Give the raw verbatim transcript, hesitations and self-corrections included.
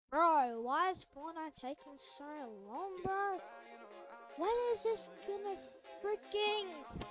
Bro, why is Fortnite taking so long, bro? When is this gonna freaking